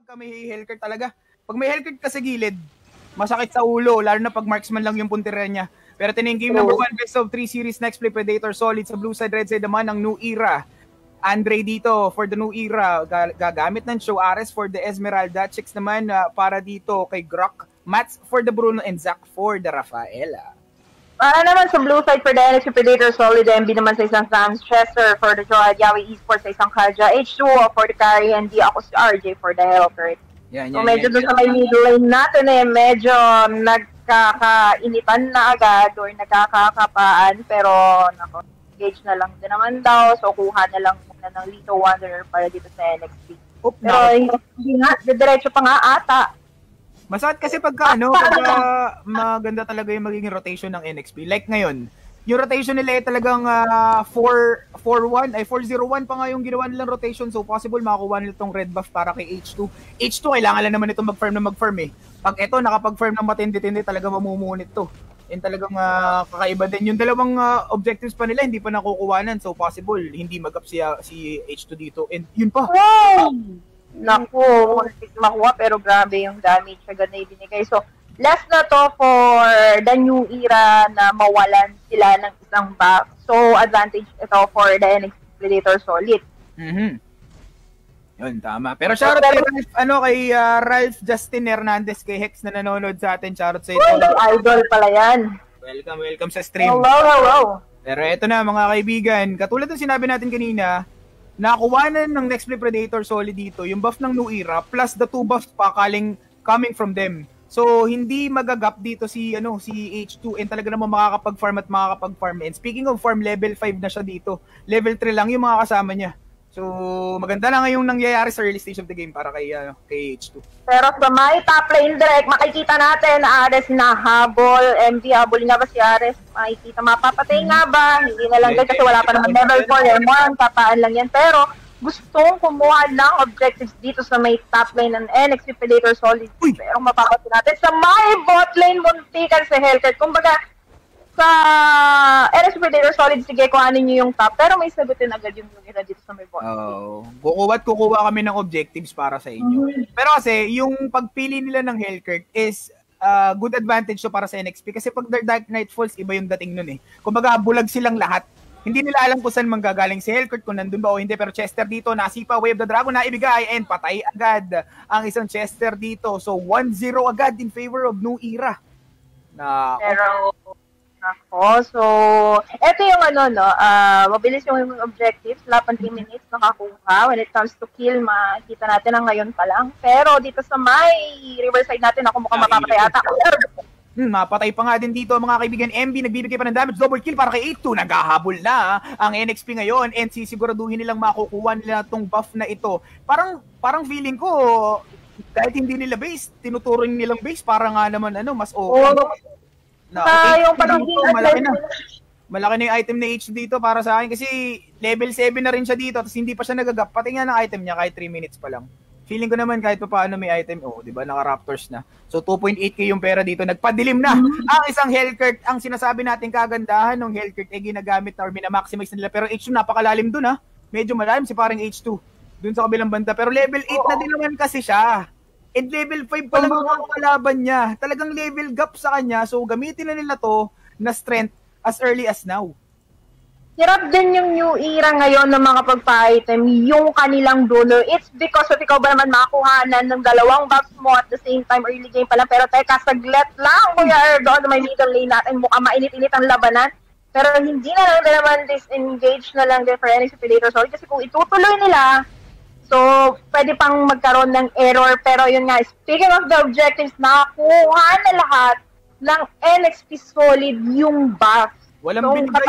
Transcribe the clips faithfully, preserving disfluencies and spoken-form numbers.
pagka may Hellcurt talaga. Pag may Hellcurt ka sa gilid, masakit sa ulo, lalo na pag marksman lang yung puntira niya. Pero tining game number one, best of three series, next play Predator solid sa blue side, red side naman ang new era. Andre dito for the new era, gagamit ng Show Ares for the Esmeralda, Chicks naman uh, para dito kay Grok, Mats for the Bruno, and Zach for the Rafaela. Para naman sa blue side for the N X T Predator solid, M B naman sa isang Chester for the Joy Yawi Esports sa isang Kaja, H two for the carry, and D ako si R J for the Hellcurt. Yan, so yan, medyo yan, doon yan. sa may middle lane natin eh, medyo nagkakainitan na agad or nagkakakapaan, pero nako, engage na lang din naman daw, so kuha na lang muna ng Lito Wanderer para dito sa N X T. Oop, pero no. Hindi nga, diretso pa nga ata. Masakit kasi pagka ano, pagka maganda talaga yung magiging rotation ng N X P. Like ngayon, yung rotation nila ay talagang uh, four one, ay four zero one pa nga yung ginawa nilang rotation. So possible makakuha nila itong red buff para kay H two. H two, kailangan lang naman itong mag-farm na mag-farm eh. Pag ito, nakapag-farm ng matindi-tindi, talaga mamumunit to. And talagang uh, kakaiba din. Yung dalawang uh, objectives pa nila, hindi pa nakukuhanan. So possible, hindi mag-up si, uh, si H two dito. And yun pa. Wow! Naku, makuha pero grabe yung damage agad na ibinigay. So, last na to for the new era na mawalan sila ng isang buff. So, advantage ito for the N X T Predator solid. Mm-hmm. Yun, tama. Pero shoutout kay Ralph, ano, kay uh, Ralph Justin Hernandez, kay Hex na nanonood sa atin. Shoutout sa ito. Idol pala yan. Welcome, welcome sa stream. Hello, hello. Pero ito na mga kaibigan, katulad ng sinabi natin kanina, nakuwanan ng Next Play Predator solid dito, yung buff ng new era, plus the two buffs pa kaling coming from them. So, hindi magagap dito si ano si H two and talaga naman makakapag-farm at makakapag-farm. And speaking of farm, level five na siya dito. Level three lang yung mga kasama niya. So, maganda lang ngayong nangyayari sa early stage of the game para kay, uh, kay H two. Pero sa may top lane direct, makikita natin na Ares hinahabol. M D, habol nga ba si Ares? Makikita, mapapatay nga ba? Hindi na lang din kasi wala pa naman level four. Eh. More ang tapaan lang yan. Pero gustong kumuha ng objectives dito sa may top lane ng N X T Predator solid. Uy. Pero mapapansin natin sa may bot lane, muntikan sa Hellcurt. Kumbaga, sa N X T Predator solid, sige, kuhanin nyo yung top. Pero may sagutin agad yung nila dito sa may bot lane. Oo. Kukuha at kukuha kami ng objectives para sa inyo. Mm-hmm. Pero kasi, yung pagpili nila ng Hellcurt is uh, good advantage to para sa N X P. Kasi pag their Dark Knight Falls, iba yung dating nun eh. Kumbaga, bulag silang lahat. Hindi nila alam kung saan manggagaling si Hellcurt, kung nandun ba o hindi. Pero Chester dito, nasipa, Wave the Dragon na ibigay, and patay agad ang isang Chester dito. So, one zero agad in favor of New Era. Na, pero, ako, so, eto yung ano, no, uh, mabilis yung objectives, eighteen minutes nakakuha. When it comes to kill, makikita natin ang ngayon pa lang. Pero dito sa may riverside natin, ako mukhang mapapatay ata. Hmm, mapatay pa nga din dito mga kaibigan. M B nagbibigay pa ng damage, double kill para kay H two. Naghahabol na ang N X P ngayon and sisiguraduhin nilang makukuha nila itong buff na ito. Parang parang feeling ko kahit hindi nila base, tinuturing nilang base para nga naman ano, mas okay. Oh, na, okay, yung dito, malaki na. Malaki na yung item na H dito para sa akin kasi level seven na rin siya dito tapos hindi pa siya nagagap. Pati nga ng item niya kahit three minutes pa lang. Feeling ko naman kahit pa paano may item, oh, di ba, naka-Raptors na. So, two point eight K yung pera dito. Nagpadilim na ang isang Hellcurt. Ang sinasabi natin kagandahan ng Hellcurt ay ginagamit na or minamaximize nila. Pero H two napakalalim dun, ha. Medyo malalim si parang H two dun sa kabilang banda. Pero level eight na din naman kasi siya. And level five pa lang ang kalaban niya. Talagang level gap sa kanya. So, gamitin na nila to na strength as early as now. Hirap din yung new era ngayon ng mga pagpa-item, yung kanilang dulo. It's because of ikaw ba naman makakuhanan ng dalawang buffs mo at the same time early game pa lang. Pero teka, saglit lang, Kuya Erdo, na may middle lane natin, mukhang mainit-init ang labanan. Pero hindi na lang din naman disengage na lang din for N X T Predator solid. Kasi kung itutuloy nila, so pwede pang magkaroon ng error. Pero yun nga, speaking of the objectives, nakakuha na lahat ng N X T solid yung buff. Walang so, binigay.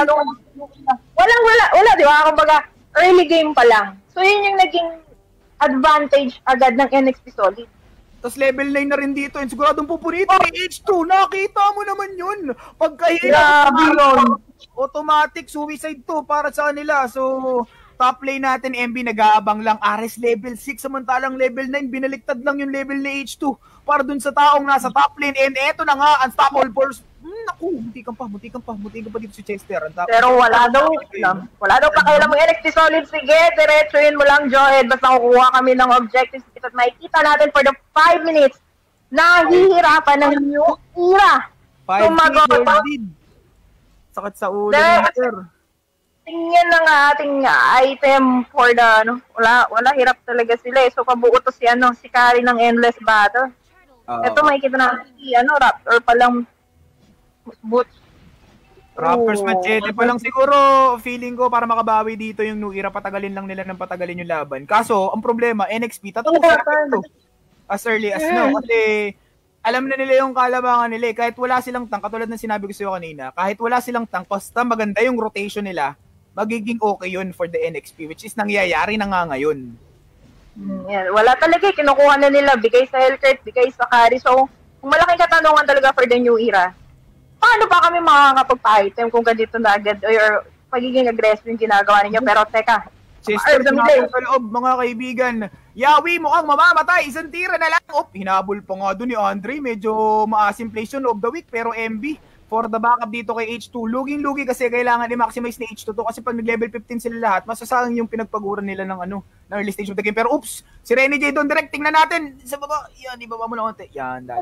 Walang wala, wala, di ba? Kumbaga, early game pa lang. So, yun yung naging advantage agad ng N X T solid. Tapos level nine na rin dito. And siguradong pupunito oh. Ni H two. Nakita mo naman yun. Pagkahirap. Yeah, automatic suicide to para sa kanila. So, top lane natin, M B nag-aabang lang. Ares level six. Samantalang level nine, binaliktad lang yung level ni H two para dun sa taong nasa top lane. And eto na nga, unstoppable force. Hmm, naku, munti kang pa, munti kang pa, munti kang pa dito si Chester. Pero wala daw, wala daw pa kailan mo N X T Solid. Sige, diretsuin mo lang, Joed. Basta kukuha kami ng objectives at makikita natin for the five minutes na hihirapan ng new era. five minutes. Sakit sa ulo, Master. Tingnan na nga ating item for the, ano, wala, wala, hirap talaga sila eh. So, pabuo to si, ano, si Kari ng Endless Battle. Uh, Ito, makikita natin si, ano, Raptor palang boots. Raptors Machete pa lang siguro, feeling ko para makabawi dito yung New Era, patagalin lang nila ng patagalin yung laban. Kaso, ang problema, N X P, tatapos na ito as early as now. Kasi, alam na nila yung kalabangan nila eh. Kahit wala silang tank, katulad ng sinabi ko sa'yo kanina, kahit wala silang tank, basta maganda yung rotation nila, magiging okay yun for the N X P, which is nangyayari na nga ngayon. Mm, yan. Wala talaga, kinukuha na nila, bigay sa Hellcurt, bigay sa Kari. So, kung malaking katanungan talaga for the New Era, paano pa kami makakapagpa-item kung ganito na agad or pagiging aggressive yung ginagawa ninyo? Pero teka, Sister, sa loob, mga kaibigan, Yawi, mukhang mamamatay, isang tira na lang. Oh, hinabol pa nga doon ni Andre, medyo maasim place yun of the week, pero M B, for the backup dito kay H two. Luging-lugi kasi kailangan i-maximize ni H two to kasi pag nag-level fifteen sila lahat, masasayang yung pinagpaguran nila ng ano, ng early stage of the game. Pero oops, si Renny J doon direct, tingnan natin sa baba. Yan, ibaba mo na konti. Yan, dali.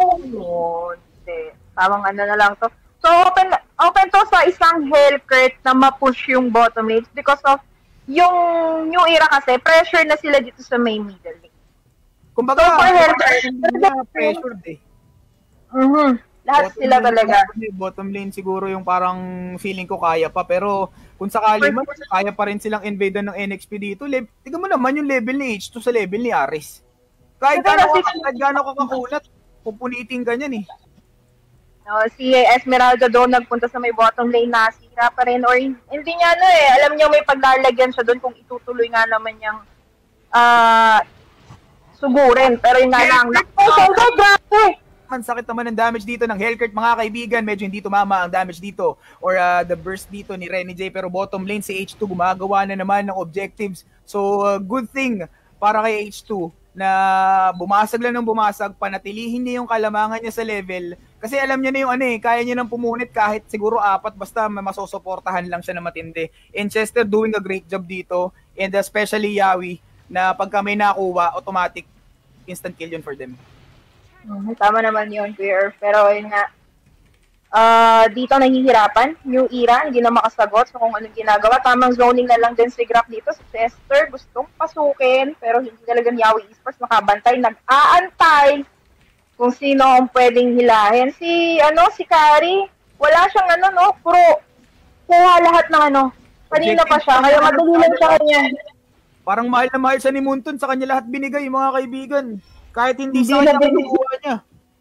Konti. Tawang ano na lang to. So, open open to sa isang Hellcurt na ma-push yung bottom lanes because of yung New Era kasi, pressure na sila dito sa main middle lane. Kumbaga, so, for Hellcurt, pressured eh. Mhm. Lahat bottom sila lane, talaga. Bottom lane siguro yung parang feeling ko kaya pa. Pero kung sakali man, kaya pa rin silang invade ng N X P dito. Le- Tingnan mo naman yung level ni H two sa level ni Ares. Kahit gano'n ka, gano'n ka kakunat, pupuniting ka niyan eh. No, si Esmeralda doon nagpunta sa may bottom lane, nasira pa rin. Or hindi niya ano eh, alam niya may paglalagyan siya doon kung itutuloy nga naman niyang uh, sugurin. Pero yung nga lang, oh, grabe! Ang sakit naman ng damage dito ng Hellcurt, mga kaibigan. Medyo hindi tumama ang damage dito or uh, the burst dito ni Renny J. Pero bottom lane si H two gumagawa na naman ng objectives. So uh, good thing para kay H two na bumasag lang ng bumasag, panatilihin niya yung kalamangan niya sa level. Kasi alam niya na yung ano eh, kaya niya nang pumunit kahit siguro apat basta masusuportahan lang siya na matindi. And Chester doing a great job dito. And especially Yawi na pagka may nakuha, automatic instant kill yun for them. Mm, tama naman yun, Queer. Pero yun nga, uh, dito nahihirapan, New Era, hindi na makasagot sa so, kung anong ginagawa. Tamang zoning na lang din si Graf dito. Si Chester gustong pasukin, pero hindi talaga ni Yawi Esports nakabantay. Nag-aantay kung sino ang pwedeng hilahin. Si, ano, si Kari, wala siyang ano, no, puro kuha lahat ng ano. Kanina pa siya, kaya madali lang siya kanya. Parang mahal na mahal siya ni Munton, sa kanya lahat binigay, mga kaibigan. Kahit hindi sa kanya kinukuha niya.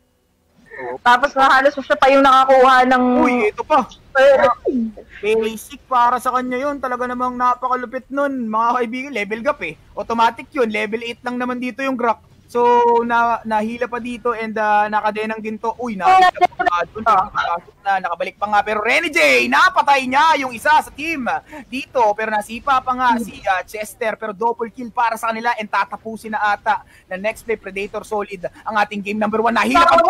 Tapos na halos siya pa yung nakakuha ng... Uy, ito pa. Basic para sa kanya yun. Talaga namang napakalupit nun. Mga kaibigan, level gap eh. Automatic yun. Level eight lang naman dito yung Grok. So, na, nahila pa dito and uh, nakadenang ginto. Uy, nahila pa nga dun. Na, nakabalik pa nga. Pero Renny J, napatay niya yung isa sa team dito. Pero nasipa pa nga si uh, Chester. Pero double kill para sa kanila and tatapusin na ata na next play Predator Solid ang ating game number one. Nahila pa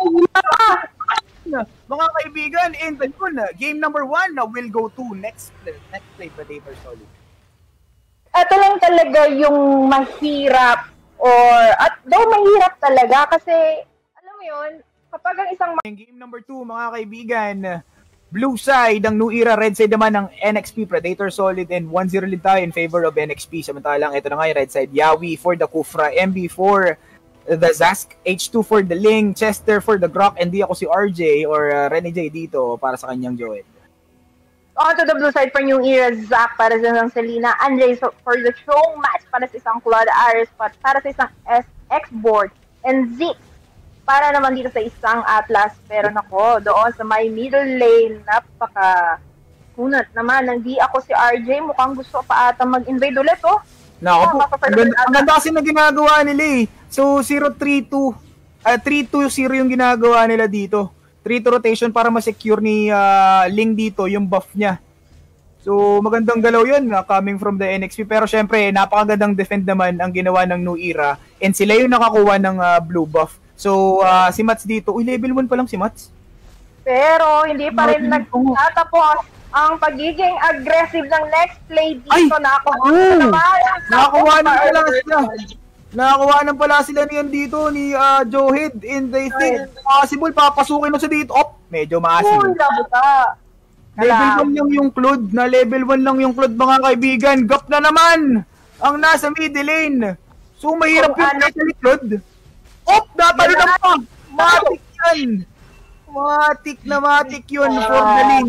mga kaibigan, and yun, game number one na will go to next next play Predator Solid. Ito lang talaga yung mahirap or at daw mahirap talaga kasi alam mo yun, kapag ang isang game number two, mga kaibigan, blue side ang New Era, red side naman ng N X P Predator Solid, and one zero lead tayo in favor of N X P. Samantalang ito na nga yung red side, Yawi for the Kufra, M B for the Zask, H two for the Ling, Chester for the Grok, and di ako si R J or uh, Renny J dito para sa kanyang Joel. On to the blue side for New Era, Zach para sa isang Selena, Andre for the strong match para sa isang Claude Aris, para sa isang S X-board, and Zeke para naman dito sa isang Atlas. Pero nako, doon sa may middle lane, napaka kunat naman. Hindi ako si R J, mukhang gusto pa ata mag-invade ulit, oh. Nako po, ang ganda, ang ganda kasi na ginagawa nila eh. So, zero three two, uh, three two zero yung ginagawa nila dito. three two rotation para ma-secure ni uh, Ling dito yung buff niya. So, magandang galaw yun uh, coming from the N X P. Pero syempre, napakagandang defend naman ang ginawa ng New Era. And sila yung nakakuha ng uh, blue buff. So, uh, si Mats dito, uy, level one pa lang si Mats. Pero hindi pa rin nagtatapos ang pagiging aggressive ng next play dito. Ay! Nakakuha Oh! naman. Nakakuha ng pala sila. Nakakuha ng pala sila niyan dito ni uh, Joehead, and they think possible papasukin mo sa dito. Op, medyo maasim. Uy, labuta. Level one lang yung Claude, na level one lang yung Claude mga kaibigan. Gap na naman ang nasa middle lane. So mahirap yung ano ni Claude. Op, natalo na pa. Matik yan. Matik na matik yun for the lane.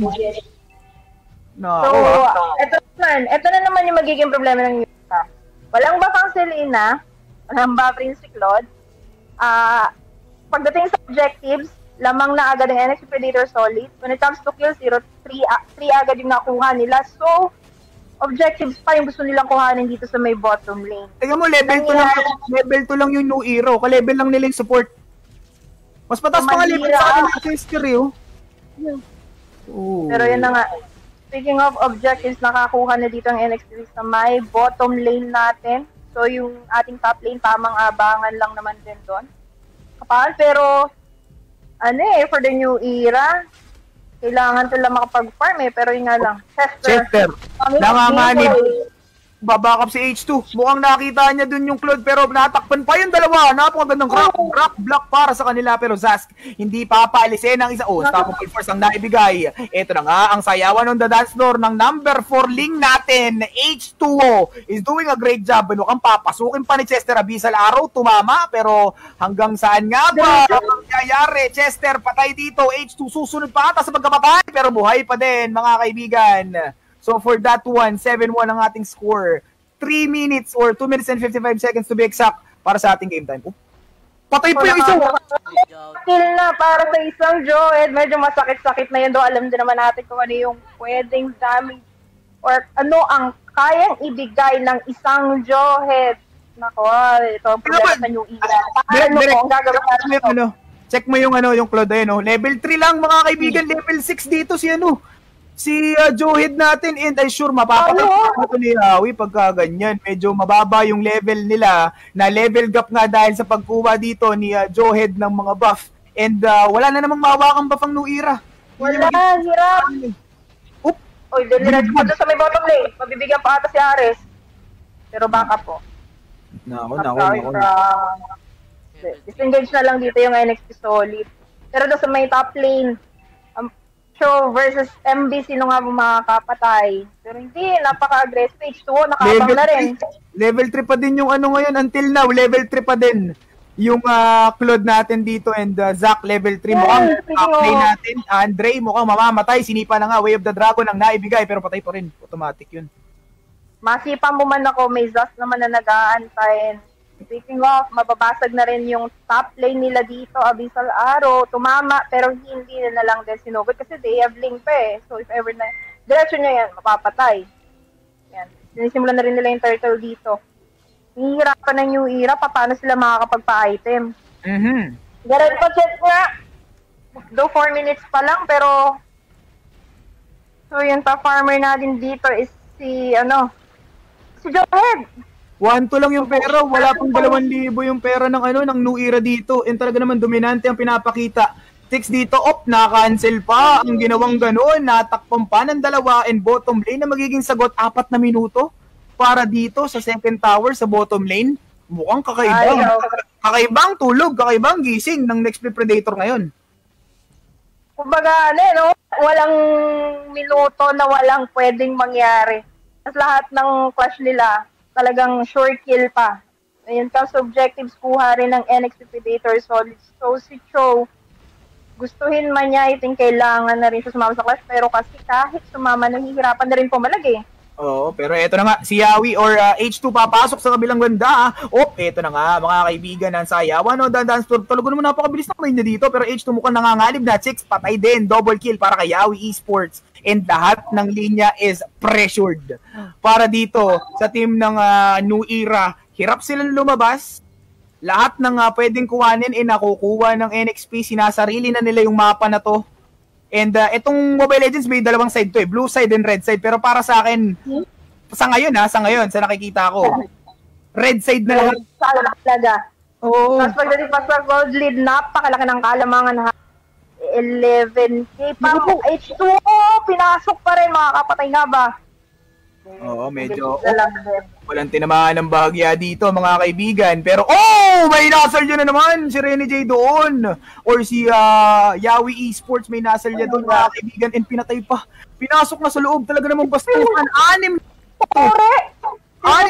No. So, eto naman, eto na naman yung magiging problema ng Yuta. Walang buff ang Selena, walang buff rin si Claude. Ah, uh, pagdating sa objectives, lamang na agad ang N X T Predator Solid. When it comes to kill, zero, three agad yung nakuha nila. So, objectives pa yung gusto nilang kuhanin dito sa may bottom lane. Tingnan mo, level two lang, level two lang yung no hero. Ka-level lang nila yung support. Mas patas pa nga level sa akin ng Chester, oh. Oh. Pero yun na nga. Speaking of objectives, nakakuha na dito ang N X T sa may bottom lane natin. So, yung ating top lane, tamang abangan lang naman din doon. Kapal, pero, ano eh, for the new era, kailangan sila makapag-farm eh, pero yun nga lang. Chester. Chester. Nanganganib. Babakap si H two. Mukhang nakita niya dun yung Claude, pero natakpan pa yung dalawa. Napakagandang rock, rock block para sa kanila, pero Zask hindi papaalisin ang isa. Oh, stoppable force ang naibigay. Ito na nga ang sayawan ng the dance floor ng number four ling natin. H two O is doing a great job. Mukhang papasukin pa ni Chester. Abyssal Arrow, tumama, pero hanggang saan nga ba ang mangyayari? Chester patay dito. H two susunod pa ata sa pagkamatay, pero buhay pa din mga kaibigan. So for that one, seven one ang ating score. three minutes or two minutes and fifty-five seconds to be exact para sa ating game time. Oh, patay pa yung isang! Kill na para sa isang Joed. Medyo masakit-sakit na yun. Do alam din naman natin kung ano yung pwedeng damage or ano ang kayang ibigay ng isang Joed. Nako, ito ang problema sa new era. Paano ko ang gagawin natin ito? Ano, check mo yung ano, yung Claude, no? Level three lang mga kaibigan. Level six dito si ano. Si uh, Joehead natin, and I'm sure mapapatay oh, ito ni Howie pagka ganyan. Medyo mababa yung level nila, na level gap nga dahil sa pagkuha dito ni uh, Joehead ng mga buff. And uh, wala na namang mawakang buff ang Nuira. Wala, hirap. Oop! Uy, delirat ko doon sa may bottom lane. Mabibigyan pa ata si Ares. Pero baka po. Nako, nako, nako. Disengage na lang dito yung N X T Solid. Pero doon sa may top lane, Show versus M B, sino nga makakapatay? Pero hindi, napaka-aggressive. H two O, nakabang na rin. Level three pa din yung ano ngayon, until now, level three pa din. Yung uh, Claude natin dito, and uh, Zack level three. Mukhang play natin. Andre, mukhang mamamatay. Sinipa na nga, Way of the Dragon ang naibigay, pero patay pa rin. Automatic yun. Masipa mo man ako, may Zas naman na nag-aantayin. Speaking of, mababasag na rin yung top lane nila dito, Abyssal Arrow, tumama, pero hindi na lang din sinugod kasi they have link pa eh. So if ever na, diretso nyo yan, mapapatay. Yan. Sinisimulan na rin nila yung turtle dito. Hihirapan ng new era, paano sila makakapagpa-item. Mm-hmm. Ganun pa check nga. Do four minutes pa lang, pero so yung top farmer natin dito is si, ano, si Joehead. one two lang yung pera, wala pang dalawang libo yung pera ng ano ng new era dito. And talaga naman dominante ang pinapakita. six dito, op, na-cancel pa. Ang ginawang gano'n, natakpan pa ng dalawa, and bottom lane na magiging sagot apat na minuto para dito sa second tower sa bottom lane. Mukhang kakaibang, kakaibang tulog, kakaibang gising ng next Predator ngayon. Kumbaga, ano, no? Walang minuto na walang pwedeng mangyari. At lahat ng clash nila, talagang sure kill pa. Ayun, tapos objectives kuha rin ng N X T Predator Solid. So si Cho, gustuhin man niya, I think kailangan na rin siya sumama sa clash, pero kasi kahit sumama, nahihirapan na rin pumalag eh. Oo, pero eto na nga, si Yawi or uh, H two papasok sa kabilang ganda. Op, eto na nga, mga kaibigan ng sayawan. No, dance tour, talaga naman napakabilis na kamay na dito, pero H two mukhang nangangalib na. six, patay din, double kill para kay Yawi Esports. And lahat ng linya is pressured. Para dito, sa team ng uh, New Era, hirap silang lumabas. Lahat ng uh, pwedeng kuhanin ay nakukuha ng N X P, sinasarili na nila yung mapa na to. And uh, itong Mobile Legends may dalawang side to eh, blue side and red side. Pero para sa akin, sa ngayon ha, sa ngayon, sa nakikita ko, red side na lahat. Talaga. Oo. Tapos pagdating pa sa gold lead, napakalaki ng kalamangan ha. eleven K pa. H two O, pinasok pa rin, mga kapatay nga ba? Oo, medyo oh, walang tinamaan ng bahagya dito, mga kaibigan. Pero, oh! May nasal yun na naman! Si Rene J doon! Or si uh, Yawi Esports, may nasal niya doon, mga kaibigan. And pinatay pa. Pinasok na sa loob. Talaga namang bastuhan. Anim! Correct! Anim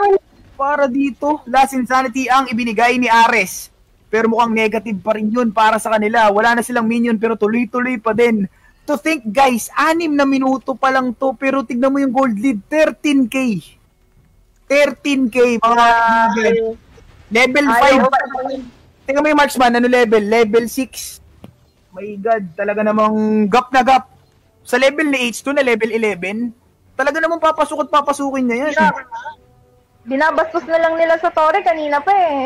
para dito. Last Insanity ang ibinigay ni Ares. Pero mukhang negative pa rin yun para sa kanila. Wala na silang minion pero tuloy-tuloy pa din. To think guys, anim na minuto pa lang to pero tignan mo yung gold lead, thirteen K. thirteen K mga kaibigan. Level five. Tingnan mo yung marksman, ano level? Level six. My God, talaga namang gap na gap. Sa level ni H two na level eleven, talaga namang papasok at papasukin niya yan. Binabastos na lang nila sa Torre kanina pa eh.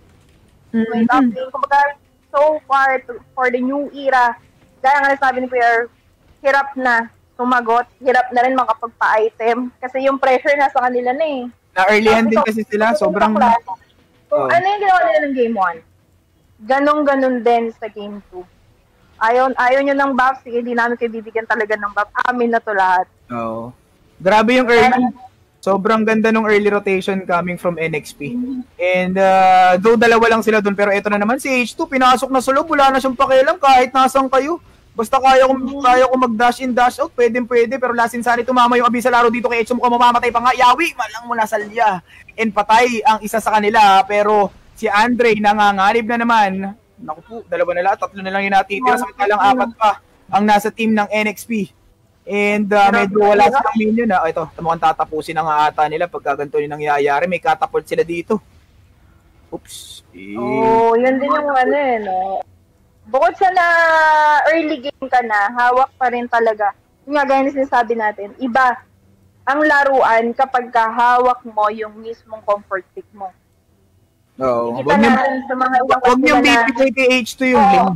Mm-hmm. Wait, update. Kumbaga, so far, to, for the new era, gaya nga nasabi ni Pierre, hirap na sumagot, hirap na rin makapagpa-item. Kasi yung pressure nasa kanila na eh. Na-earlyhan din kasi sila, sobrang... So, oh. Ano yung ginawa nila ng game one? Ganon-ganon din sa game two. Ayaw, ayaw nyo ng buff, sige, di namin kayo bibigyan talaga ng buff. Amin na to lahat. Oo. Oh. Grabe yung early. Sobrang ganda ng early rotation coming from N X P. And uh, though dalawa lang sila doon, pero ito na naman si H two, pinasok na sa loob, wala na siyang pakialam kahit nasan kayo. Basta kaya ko, kaya ko mag-dash in, dash out, pwede pwede, pero last insani tumama yung abisa laro dito kay H two, mukhang mamamatay pa nga. Yawi, malang muna salya. And patay ang isa sa kanila, pero si Andre nanganganib na naman. Naku po, dalawa na lang, tatlo na lang yung natitira, samantalang apat pa ang nasa team ng N X P. And uh, medyo wala silang minion na. Oh, ito, mukhang tatapusin na nga ata nila pagka ganito yung nangyayari. May catapult sila dito. Oops. Eh. Oh, yun din yung ano eh, no? Bukod sa na early game ka na, hawak pa rin talaga. Yung nga gaya na sinasabi natin, iba ang laruan kapag kahawak mo yung mismong comfort pick mo. Oo. Oh, Huwag niyong bibigay kay H two yung link.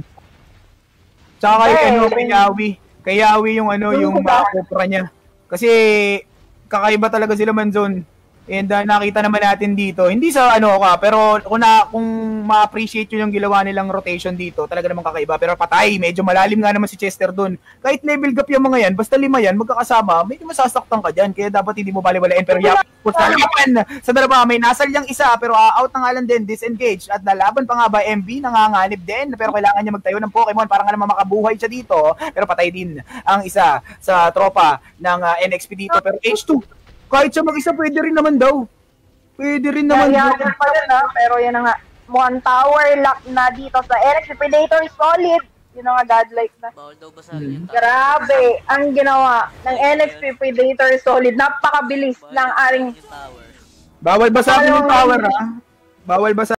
Tsaka kay ano, kay Yawi. Kay Yawi yung ano, yung makakopra niya. Kasi kakaiba talaga sila Manzon. And uh, nakita naman natin dito, hindi sa ano ka, pero kung, na, kung ma-appreciate yun yung ginawa nilang rotation dito, talaga naman kakaiba. Pero patay, medyo malalim nga naman si Chester dun. Kahit level gap yung mga yan, basta lima yan, magkakasama, medyo masasaktan ka dyan. Kaya dapat hindi mo baliwalain. Pero Yawi, sa dalawa, may nasal niyang isa, pero uh, out na nga lang din, disengage. At nalaban pa nga ba, M B, nanganganib din. Pero kailangan niya magtayo ng Pokemon para nga naman makabuhay siya dito. Pero patay din ang isa sa tropa ng uh, N X P dito. Pero H two, kahit siya mag-isa, pwede rin naman daw. Pwede rin naman daw. Yan pa rin, ha? Pero yan na nga. Mukhang tower lock na dito sa N X P Predator solid. Yun na nga, godlike na. Bawal daw basahin. Grabe ang ginawa ng N X P Predator solid. Napakabilis ng aring... Bawal basahin yung tower, ha? Bawal basahin.